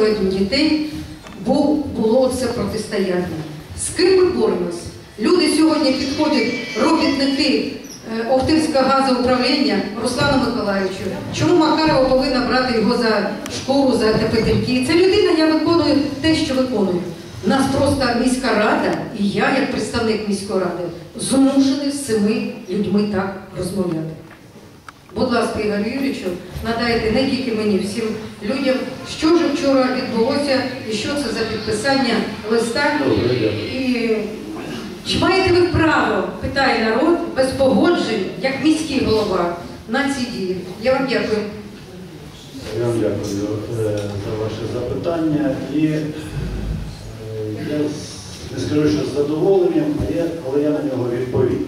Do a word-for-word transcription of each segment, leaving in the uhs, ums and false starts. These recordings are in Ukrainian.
сьогодні дітей було це протистояння. З ким ми боремось? Люди сьогодні підходять, робітники Охтирського газоуправління Руслану Миколаївичу. Чому Макарова повинна брати його за шкуру, за тепетельки? Це людина, я виконую те, що виконую. У нас просто міська рада, і я, як представник міської ради, змушений з цими людьми так розмовляти. Будь ласка, Ігорю Юрійовичу, надайте не тільки мені, всім людям, що ж вчора відбулося і що це за підписання листа. І чи маєте ви право, питає народ, без погоджень, як міський голова, на ці дії? Я вам дякую. Я вам дякую за ваше запитання. І я не скажу, що з задоволенням, але я на нього відповім.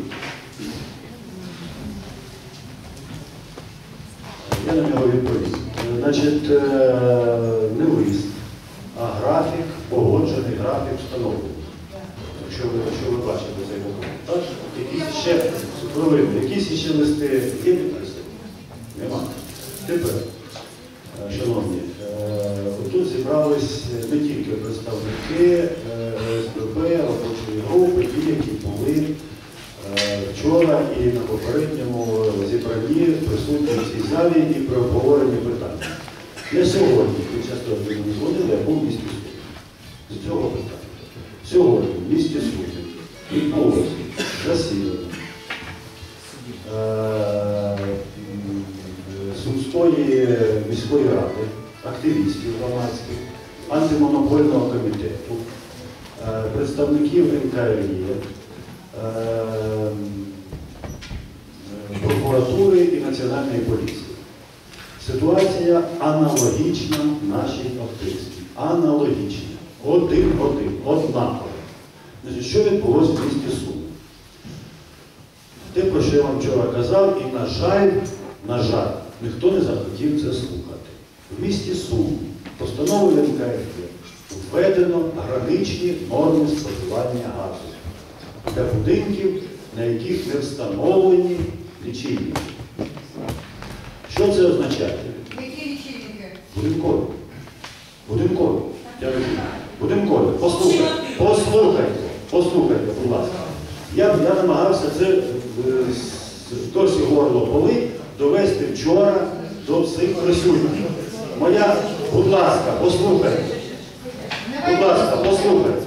Я на нього відповім. Значить, не лист, а графік, погоджений графік встановлений. Якщо ви, якщо ви бачите цей документ. Так? Якісь ще, якісь ще листи є підписані? Нема. Тепер, шановні, тут зібрались не тільки представники ОСББ, робочої групи, ті, які були вчора і на попередньому зібранні присутні в цій залі і при обговоренні питання. Я сьогодні, під час того, коли ми дзвонили, я був в місті Суми. З цього питання. Сьогодні в місті Суми відбулося засідання Сумської міської ради, активістів громадських, антимонопольного комітету, представників ен ка ер є, прокуратури і Національної поліції. Ситуація аналогічна нашій Охтирській. Аналогічна. Один-один. Однаково. Що відбулося в місті Суми? Те, про що я вам вчора казав, і, на жаль, на жаль, ніхто не захотів це слухати. В місті Суми постановою ен ка ер є введено граничні норми споживання газу для будинків, на яких не встановлені лічильники. Що це означає? Які лічильники? Будинкові. Будинкові. Я розумію. Будинкові. Послухайте. Послухайте. Послухайте, будь ласка. Я, я намагався це досі горло болить довести вчора до всіх присутніх. Моя, будь ласка, послухайте. Будь ласка, послухайте.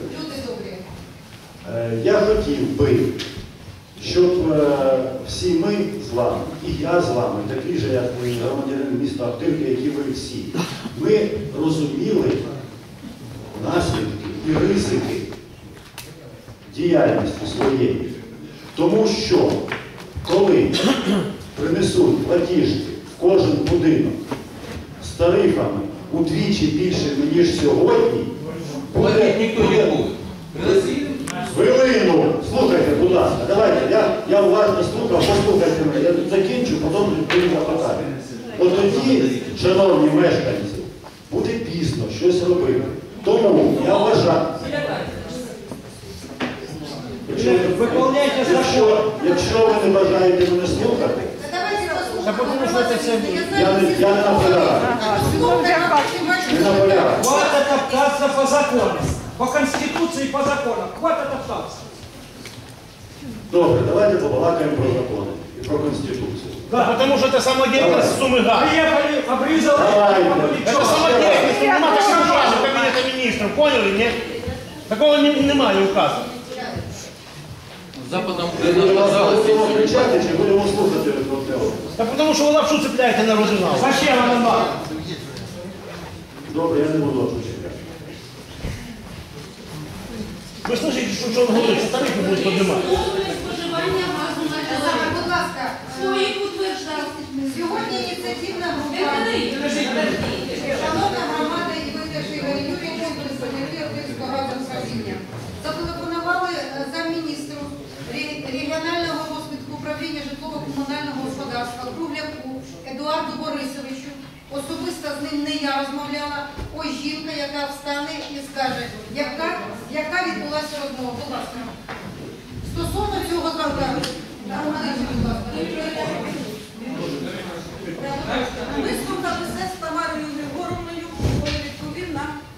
Я хотів би, щоб всі ми з вами, і я з вами, такі ж, як громадянин міста Охтирки, які ви всі, ми розуміли наслідки і ризики діяльності своєї. Тому що, коли принесуть платіжки в кожен будинок з тарифами удвічі більшими, ніж сьогодні, буде... ніхто не буде. Хвилину! Слухайте, будь ласка, давайте, я, я уважно слухав, послухайте мене, я тут закінчу, потім відповім на питання. От тоді, шановні мешканці, буде пізно щось робити. Тому я вважаю, якщо, якщо, якщо ви не бажаєте мене слухати, я не, я не наполягаю. Не наполягаю. Хватит топтаться по законам. По Конституции и по законам. Хватит топтаться. Добре, давайте побалакаємо про закони і про Конституцію. Да, потому что это самодеятельность Сумы ГАЗ. приехали, обрезали. Это самодеятельность, нема такого указу Кабинета министров, поняли, нет? Такого не, немає указу. Западом Ми будемо кричати чи будемо слухати розмовляти? Да потому что вы лапшу цепляете на родину. Зачем она надо? Добре, я не буду чекати. Вы слышите, что, что он говорит, что тарифы будут поднимать? Споживання газу на Саме, будь ласка, своїх утверждав. сьогодні ініціативна група, Це шановна громада, і ви теж, Ігор Юрійович, представники Охтирського газоуправління, запропонували замміністру регіонального розвитку управління житлово-комунального господарства Кругляку Едуарду Борисовичу. Особисто з ним не я розмовляла, ось жінка, яка встане і скаже, яка, яка відбулася розмова. Будь ласка. Стосовно цього звонка, ми слухалися з Тамарою Григоровною, коли відповів нам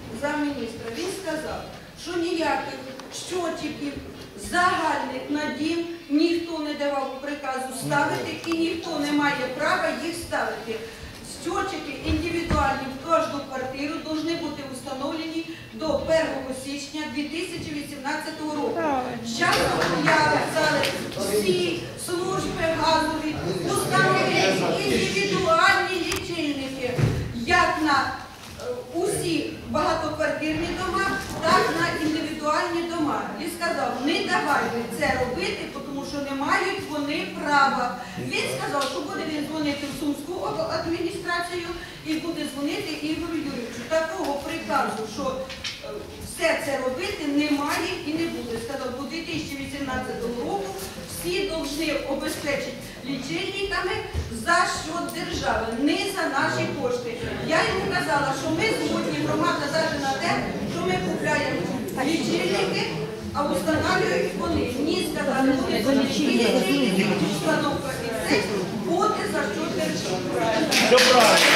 що ніяких щотчиків загальних на дім ніхто не давав приказу ставити і ніхто не має права їх ставити. Щотчики індивідуальні в кожну квартиру повинні бути встановлені до першого січня дві тисячі вісімнадцятого року. З часом появляться всі служби газові, установлені індивідуальні лічильники, як на е, усі багатоквартирні дома, так на індивідуальні дома. І сказав, не давайте це робити, тому що не мають вони права. Він сказав, що буде він дзвонити в Сумську адміністрацію і буде дзвонити Ігорю Юрійовичу. Такого приказу, що е, все це робити немає і не буде. Сказав, до дві тисячі вісімнадцятого року всі повинні обезпечити лічильниками за счет держави, не за наші кошти. Я йому казала, що ми згодні, громада навіть на те, що ми купляємо лічильники, а встановлюють вони. Ні, сказали, вони за лічильники, установка і все буде за счет держави. Все правильно.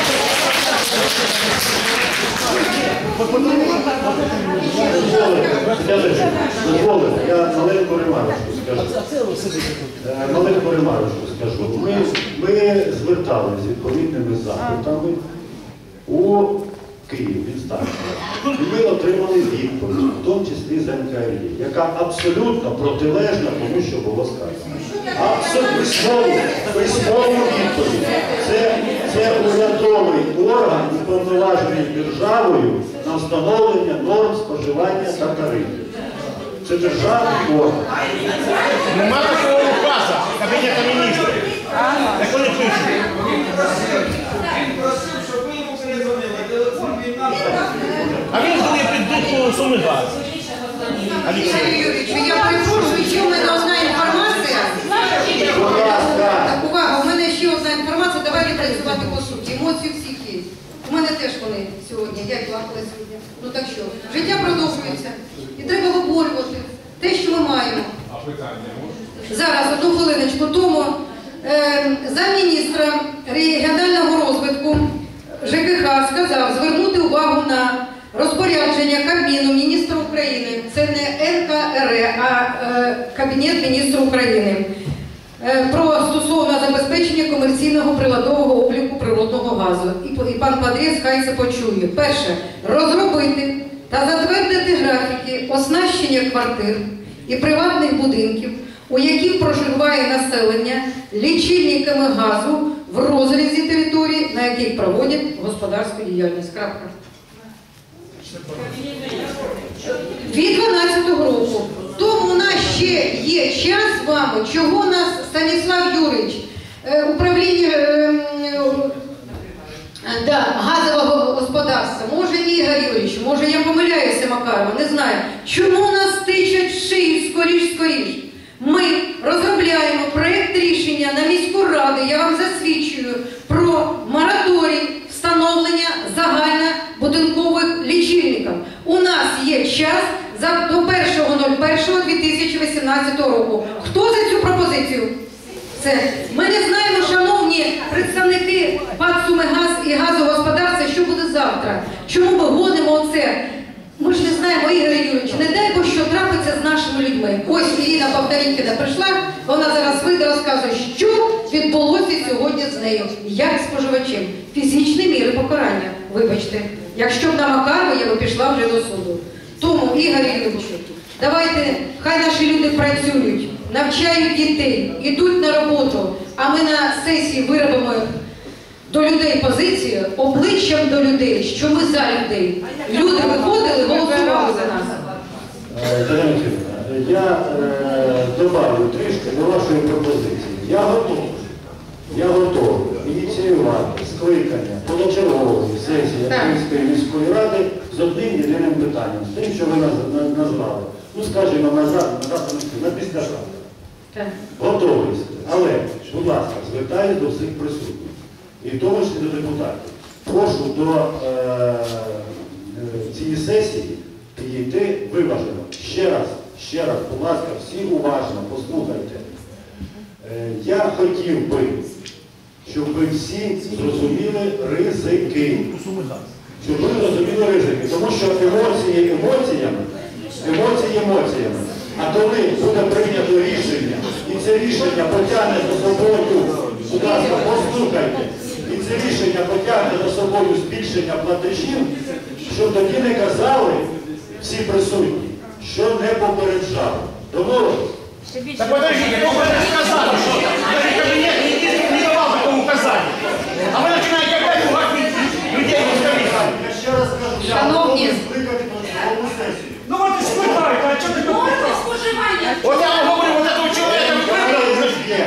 Дозволите, дозволите, я маленьку ремарочку скажу. Е, Маленьку ремарочку скажу. Ми, ми зверталися з відповідними запитами у Київ, в інстанцію. І ми отримали відповідь, в тому числі з ен ка ер є, яка абсолютно протилежна тому, що було сказано. Абсолютно письмову, письмову відповідь. Це, це урядовий орган, уповноважений державою на встановлення норм споживання та тарифів. Це державний орган. Нема такого указу Кабінету міністрів. Як вони пишуть? Він просив, щоб ви йому перезвонили. Телефон він нам дав. А він коли прийдуть по суми газ. Ігор Юрійович, я перепрошую, ще в мене одна інформація. Будь ласка. Так, увага, у мене ще одна інформація, давайте працювати по суті. Емоції всіх є. У мене теж вони сьогодні, я й плакала сьогодні. Ну так що, життя продовжується. І треба виборювати те, що ми маємо. А питання можна? Зараз, одну хвилиночку тому, е, замміністра регіонального розвитку Ж К Х сказав звернути увагу на розпорядження Кабміну міністра України, це не ен ка ер е, а е, Кабінет міністрів України, е, про стосовно забезпечення комерційного приладового обліку природного газу. І, і пан Падрєц хай це почує. Перше, розробити та затвердити графіки оснащення квартир і приватних будинків, у яких проживає населення, лічильниками газу в розрізі території, на яких проводять господарську діяльність. Крапка. Від дванадцятого року. Тому у нас ще є час з вами, чого нас Станіслав Юрійович, е, управління е, е, да, газового господарства, може Ігор Юрійович, може я помиляюся, Макарова, не знаю, чому нас тичать в шию скоріш-скоріш. Ми розробляємо проєкт рішення на міську раду, я вам засвідчую, про мораторій встановлення загальнобудинкових лічильників. У нас є час за, до першого лютого дві тисячі вісімнадцятого року. Хто за цю пропозицію? Це. Ми не знаємо, шановні представники ПАТ «Сумигаз» і газогосподарства, що буде завтра. Чому ми гонимо оце? Ми ж не знаємо, Ігор Юрійович, не дай Бог, що трапиться з нашими людьми. Ось Ірина Повторінкіна прийшла, вона зараз вийде, розказує, що відбулося сьогодні з нею, як споживачем. Фізичні міри покарання, вибачте. Якщо б на Макарову, я б пішла вже до суду. Тому, Ігор Юрійович, давайте, хай наші люди працюють, навчають дітей, йдуть на роботу, а ми на сесії виробимо до людей позицію, обличчям до людей, що ми за людей. Люди виходили, голосували за нас. Дар'я Миколаївна, я е, добавлю трішки до вашої пропозиції. Я готовий, я готовий ініціювати скликання позачергової сесії Київської міської ради з одним єдиним питанням, з тим, що ви наз- на- назвали. Ну, скажімо, назад, назад, на після завтра. Готовий. Але, будь ласка, звертаюсь до всіх присутніх. І в тому числі до депутатів. Прошу до е, е, цієї сесії підійти виважено. Ще раз, ще раз, будь ласка, всі уважно послухайте. Е, я хотів би, щоб ви всі зрозуміли ризики. Щоб ви зрозуміли ризики. Тому що емоції емоціями, Емоції емоціями. А коли буде прийнято рішення, і це рішення потягне за собою, будь ласка, послухайте, і це рішення потягне за собою збільшення платежів, щоб тоді не казали всі присутні, що не попереджали. Домовились? Так подождите, ну вы же сказали, что даже кабинет не, не давал такого указания. А вы начинаете опять пугать людей из комиссии. Я ще раз кажу, я Шановні. готовий скликати нову сесію. Ну вот и скликайте, а что ты тут? Норми споживання. Вот я вам говорю, вот этого человека вы выбрали. Є.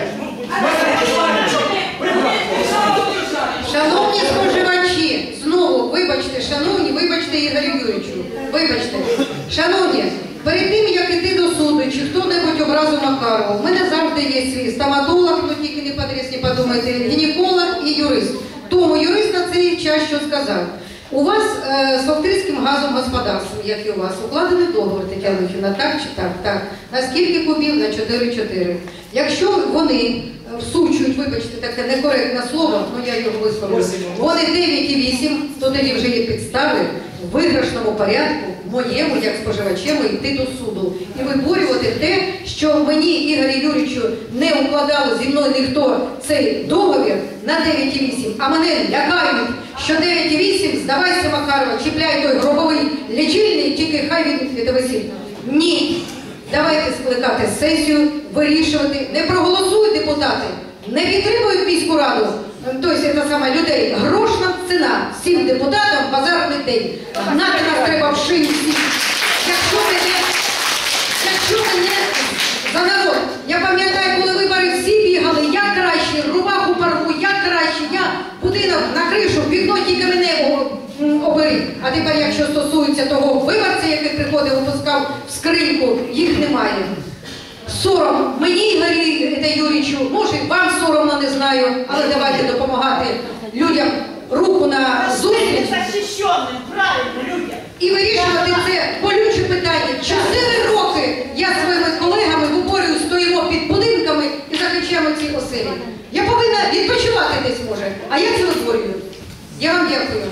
Шановні споживачі, знову, вибачте, шановні, вибачте Ігорю Юрійовичу, вибачте. Шановні, перед тим, як іти до суду, чи хто-небудь образу Макарова, в мене завжди є свій стоматолог, ну тільки не подріз, не подумайте, гінеколог і юрист. Тому юрист на цей час що сказав. У вас е, з Охтирським газом господарством, як і у вас, укладений договор, Тетяна Іллівна, так чи так? Так. На скільки кубів? На чотири-чотири. Якщо вони всучують, вибачте, таке некоректне слово, ну я його висловлю, вони дев'ять і вісім, то тоді вже є підстави в виграшному порядку, моєму, як споживачему, йти до суду і виборювати те, що мені, Ігорю Юрійовичу, не укладало зі мною ніхто цей договір на дев'ять і вісім, а мене лякають, що дев'ять і вісім, здавайся, Макарова, чіпляй той гробовий лічильник, тільки хай він від висить. Ні. Давайте скликати сесію, вирішувати. Не проголосують депутати, не підтримують міську раду, тобто це саме людей. Грошна ціна всім депутатам базарний день. Гнати нас треба в шиї всіх. Якщо ви не, якщо ви не за народ. Я пам'ятаю, коли вибори всі бігали, я краще, рубаху порву, я краще, я будинок на кришу, вікно тільки мене оберіть. А тепер, якщо стосується того виборця, який приходив, опускав в скриньку, їх немає. Сором мені, Ігорю Юрійовичу, може вам соромно, не знаю, але давайте допомагати людям руку на зустріч. Захищеним, правильно, людям. І вирішувати це болюче питання. Чотири роки я зі своїми колегами виборюю, стоїмо під будинками і захищаємо ці оселі. Я повинна відпочивати десь може, а я це виборюю. Я вам дякую.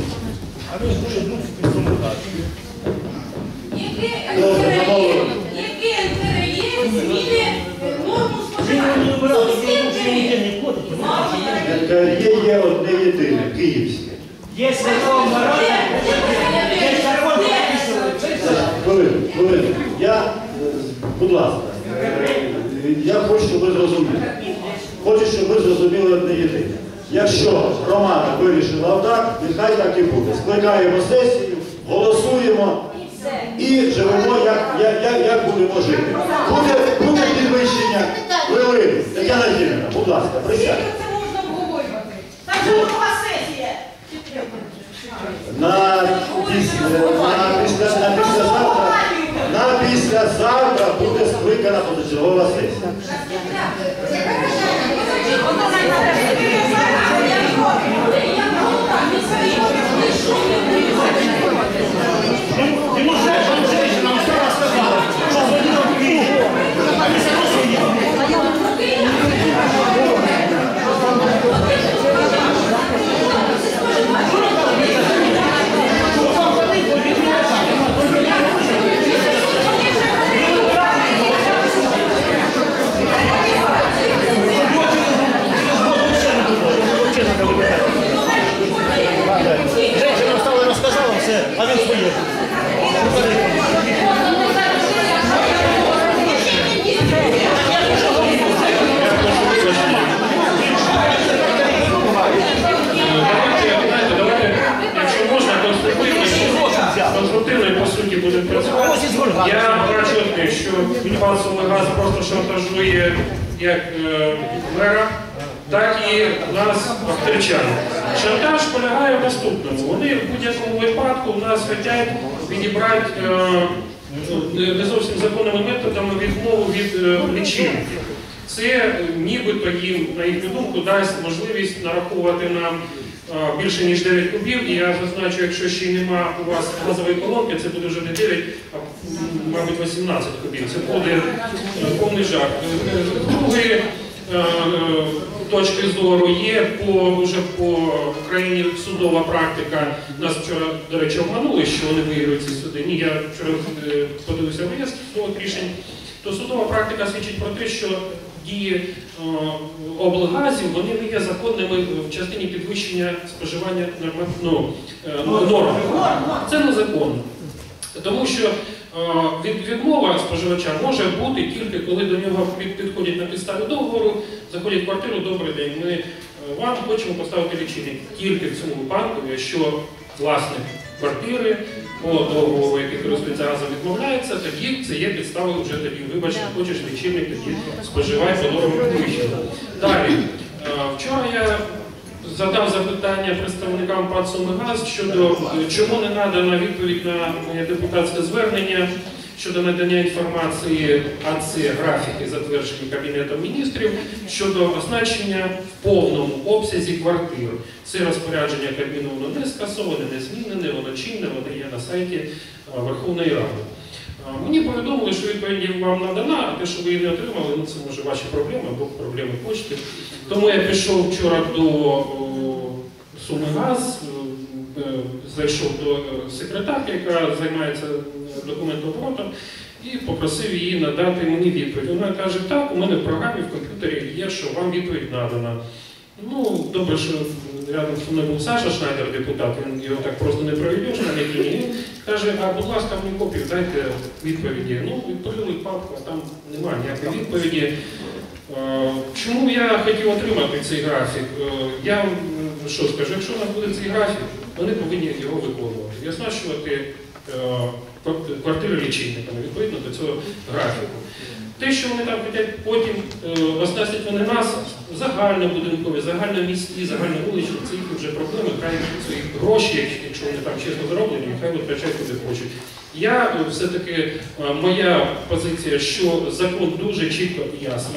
Яке НКРЄ, яке НКРЄ зміни норму споживання? Зовсім ні. НКРЄ є одне єдине, київське. Если вам нравится, есть закон, прописывается. Хвилину, хвилину. Я, е, будь ласка, е, я хочу, щоб ви зрозуміли. Хочу, щоб ви зрозуміли одне єдине. Якщо громада вирішила так, нехай так і буде. Скликаємо сесію, голосуємо і живемо, як, як, як, як будемо жити. Буде, буде підвищення. Хвилину. Тетяна Іллівна, будь ласка, присядьте. Це можна обговорювати. Так що нова сесія. На, після, на, після, на, післязавтра, на післязавтра буде скликана позачергова сесія. Ему же, он женщина, он все рассказал, что звонил в Киев. А не согласен. Женщина встала и рассказала все, а він поїхав. Якщо можна, конструктивно, конструктивно і по суті будемо працювати. Я врачую, що пасовий газ просто шантажує як е, мера, так і нас, охтирчан. Шантаж полягає в наступному. Вони в будь-якому випадку у нас хочуть відібрати е, не зовсім законними методами відмову від е, лічильників. Це нібито їм, на їхню думку, дасть можливість нараховувати нам е, більше ніж дев'ять кубів. І я зазначу, якщо ще нема у вас газової колонки, це буде вже не дев'ять, а мабуть вісімнадцять кубів. Це буде е, повний жах. Другий е, е, точки зору, є по, вже по Україні судова практика. Нас вчора, до речі, обманули, що вони виграють ці суди. Ні, я вчора е, подивився реєстр судових рішень. То судова практика свідчить про те, що дії е, облгазів, вони не є законними в частині підвищення споживання норм, ну, е, норм. Це незаконно. Тому що е, від, відмова споживача може бути тільки коли до нього під, підходять на підставі договору, заходять в квартиру, добрий день, ми е, вам хочемо поставити лічильник. Тільки в цьому випадку, якщо власник квартири по договору, який користується газом, відмовляється, тоді це є підставою вже тоді. Вибач, не хочеш лічильник, тоді споживай по нормам підвищення. Далі, е, вчора я задав запитання представникам ПАТ «Сумигаз» щодо чому не надана відповідь на моє депутатське звернення щодо надання інформації, а це графіки, затверджені Кабінетом міністрів, щодо означення в повному обсязі квартир. Це розпорядження Кабміну, воно не скасоване, не змінене, воно чинне, воно є на сайті Верховної Ради. Мені повідомили, що відповідь вам надана, а те, що ви її не отримали, ну це може ваші проблеми або проблеми почти. Тому я пішов вчора до «Сумигаз», зайшов до секретарки, яка займається документооборотом, і попросив її надати мені відповідь. Вона каже, так, у мене в програмі, в комп'ютері є, що вам відповідь надана. Ну, добре, що рядом зі мною був Саша Шнайдер, депутат, він його так просто не проведеш на лінії. Він каже, а будь ласка, мені копію, дайте відповіді. Ну, відповіли папку, а там немає ніякої відповіді. Чому я хотів отримати цей графік? Я вам що скажу, якщо у нас буде цей графік, вони повинні його виконувати. І оснащувати квартири лічильниками відповідно до цього графіку. Те, що вони там хочуть потім оснастять вони нас, загальнобудинкові, загальноміські, загальновуличні, це їх вже проблеми, хай свої гроші, якщо вони там чесно зароблені, хай витрачають куди хочуть. Я все-таки, моя позиція, що закон дуже чітко і ясно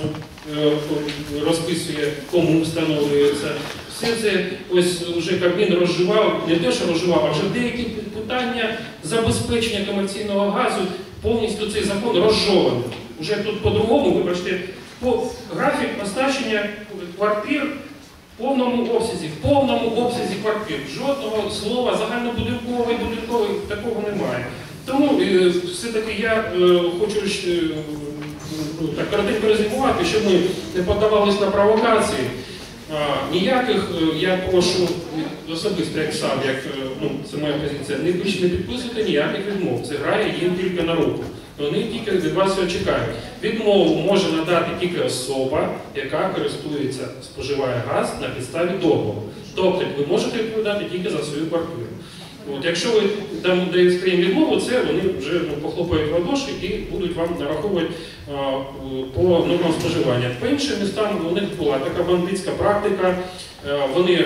розписує, кому встановлюється. Все це ось вже Кабмін розживав, не те, що розживав, а вже деякі питання забезпечення комерційного газу, повністю цей закон розжований. Уже тут по-другому, вибачте, по графік оснащення квартир в повному обсязі, в повному обсязі квартир. Жодного слова загальнобудинковий, будинковий, такого немає. Тому е, все-таки я е, хочу е, так коротенько резюмувати, щоб ми не подавалися на провокації. А, ніяких, я прошу особисто, як сам, як, ну, це моя позиція, не, не підписуйте ніяких відмов. Це грає їм тільки на руку. Вони тільки від вас цього чекають. Відмову може надати тільки особа, яка користується, споживає газ на підставі договору. Тобто ви можете відповідати тільки за свою квартиру. От, якщо ви даєте їм відмову, це вони вже ну, похлопають в ладоші і будуть вам нараховувати а, по нормам споживання. По іншим містам у них була така бандитська практика, а, вони,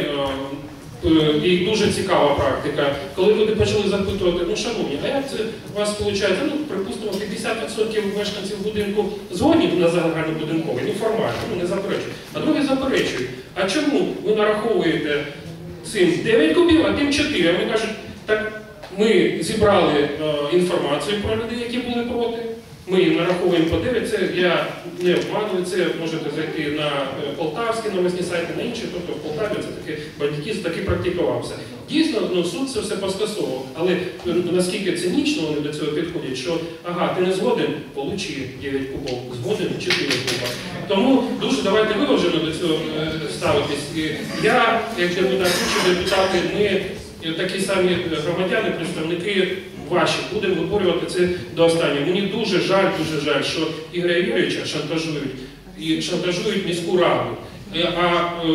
а, і дуже цікава практика. Коли люди почали запитувати, ну шановні, а як це у вас виходить? Ну, припустимо, п'ятдесят відсотків мешканців будинку згодні на загальнобудинковий, неформально, ну, не заперечують, а другі заперечують. А чому ви нараховуєте цим дев'ять кубів, а тим чотири? Вони кажуть, так ми зібрали е, інформацію про людей, які були проти, ми їм нараховуємо по дев'ять, це я не обманую, це можете зайти на полтавські новосні сайти, на інші, тобто в Полтаві це таке бандитізм, таки практикувався. Дійсно, ну, суд це все поскасовував, але наскільки цинічно вони до цього підходять, що ага, ти не згоден, получи дев'ять кубов, згоден чотири куба. Тому дуже давайте виважено до цього е, ставитись. І я, як депутат, інші депутати, ми такі самі громадяни, представники ваші, будемо виборювати це до останнього. Мені дуже жаль, дуже жаль, що Ігоря Юрійовича шантажують, і шантажують міську раду. А е,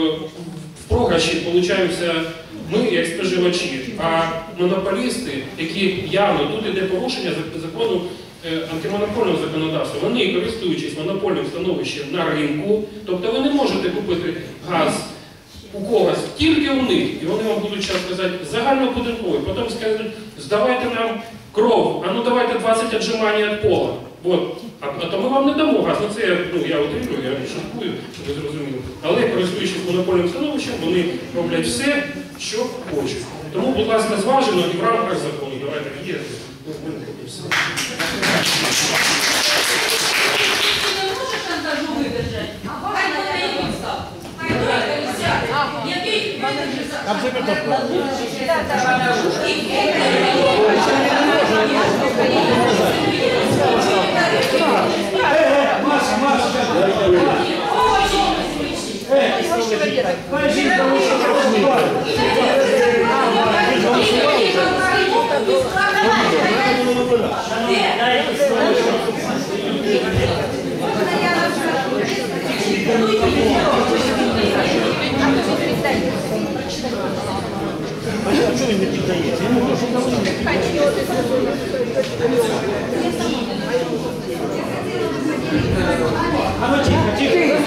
в програші получаємося ми, як споживачі, а монополісти, які явно, тут іде порушення закону, е, антимонопольного законодавства, вони, користуючись монопольним становищем на ринку, тобто ви не можете купити газ у когось, тільки у них, і вони вам будуть зараз казати загальнобудинковий, потім скажуть, здавайте нам кров, а ну давайте двадцять віджимань від пола. От. А, а то ми вам не дамо газ. Ну це ну, я утрирую, я шуткую, щоб ви зрозуміли. Але користуючись монопольним становищем, вони роблять все, що хочуть. Тому, будь ласка, зважено і в рамках закону. Давайте є. Не може шантажу видержати, а хай на її підставку. Абсолютно правильно. Маша, Маша. Подожди, потому что А что вы мне читаете? Ему тоже а ну тихо, тихо.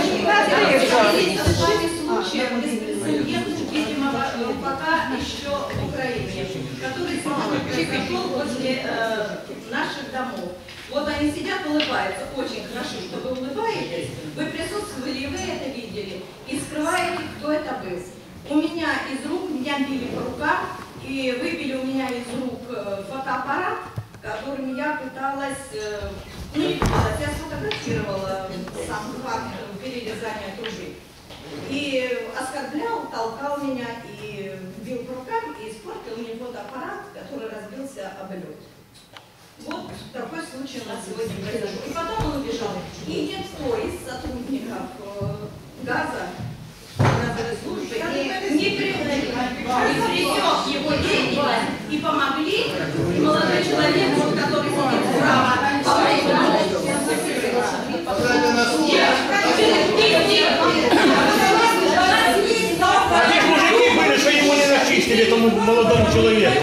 Видимо, пока еще в Украине, который произошел возле э, наших домов. Вот они сидят, улыбаются. Очень хорошо, что вы улыбаетесь. Вы присутствовали, вы это видели. И скрываете, кто это был. У меня из рук, меня били по рукам, и выбили у меня из рук фотоаппарат, которым я пыталась, ну не пыталась, я сфотографировала сам факт перерезания трубы. И оскорблял, толкал меня, и бил по рукам, и испортил мне фотоаппарат, который разбился об лед. Вот такой случай у нас сегодня произошел. И потом он убежал. И никто из сотрудников газа, газовой службы, не, не пресек его деятельность и помогли. И молодой человек, вот, который сидит справа, А те мужики были, что ему не начистили, этому молодому человеку.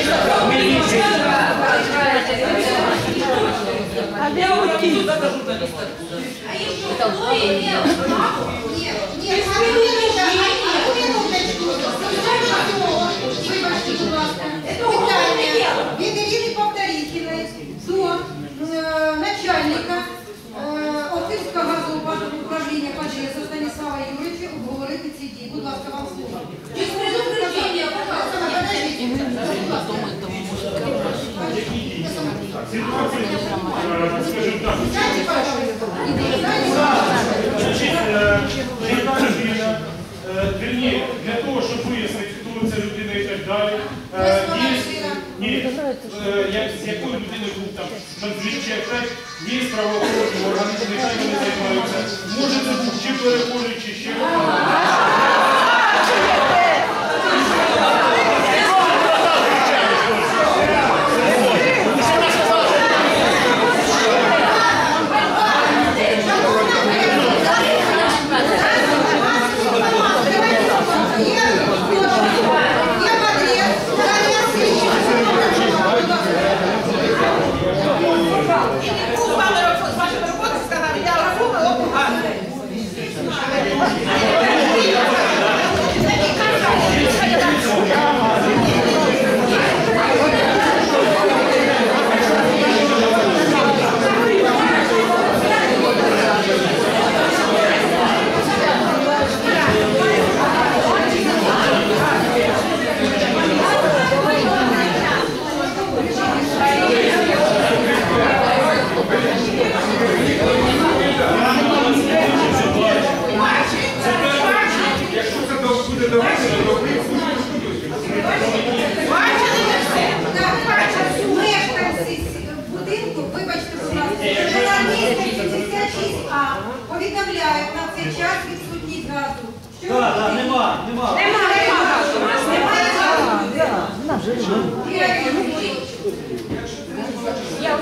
А где уйти? А еще кто имел право? Нет, нет, а вы минуточку, вибачте, будь ласка. Питання від Ірини Повторітіної до начальника Охтирського газового управління Паджеса Станіслава Юрійовича обговорити ці дії. Будь ласка, вам слово. Без предупреждения, пожалуйста. Скажем так, вернее, для того, щоб вияснити, хто ця людина і так далі, є, ні, як, з якою людиною був там надзвичай ефект, є правоохоронні органи, нехай вони займаються. Може це був чи перехожий, чи ще повідомляють на цей час відсутність газу. Так, так, нема, нема. Нема, нема газу. Немає газу. Я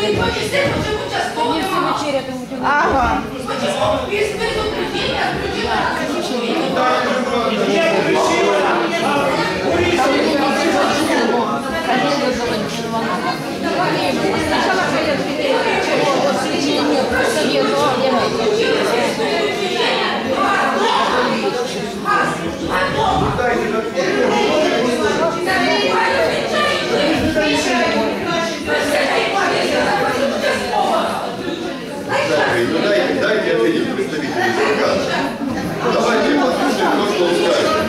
Твої сини вже участково немає. Ага. Без предупреждения включила. Я решила, а Дайте, дайте ответить представителю органа. Давайте послушаем то, что он скажет.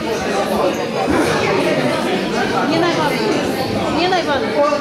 Нина Ивановна. Нина Ивановна.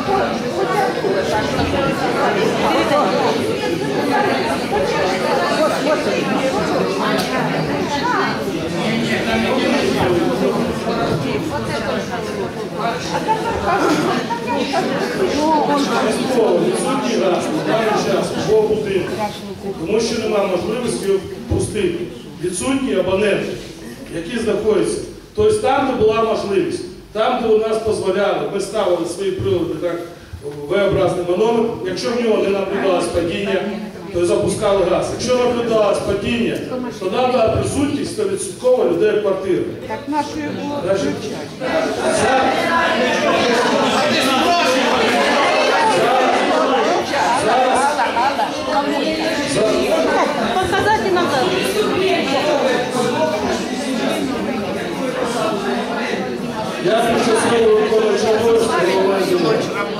Частково відсутній газ на даний час по будинку, тому що немає можливості його пустити. Відсутні абоненти, які знаходяться. Тобто там, де була можливість, там, де у нас дозволяли, ми ставили свої прилади так, V-образним манометром, якщо в нього не наблюдалось падіння, то запускали газ. Якщо наблюдалось падіння, то нам дала присутність сто відсотків людей в квартирі. Так нашою було показати назад. Я тимчасово виконуючий обов'язки голови зимою.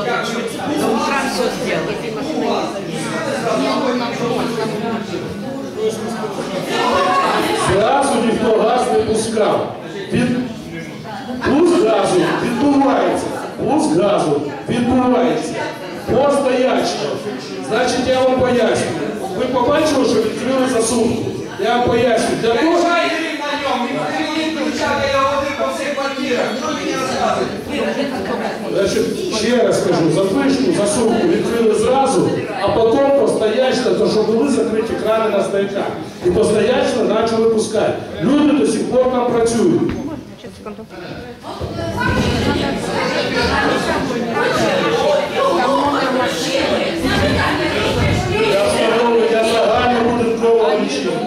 Зразу ніхто газ не пускав. Від... Пуск газу відбувається. Пуск газу відбувається. Постоячно. Значить, я вам поясню. Ви побачили, що відкрили засувку? Я вам поясню. Для того... Значить, ще раз скажу, запишку, засувку відкрили зразу, а потім постоячно, то що були закриті крани на стояках. І постоячно почали пускати. Люди до сих пор там працюють. Я встановлю для загальнобудинкового лічильника.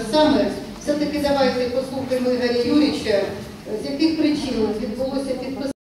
Все-таки давайте послухаємо Ігоря Юрійовича, з яких причин відбулося підписання.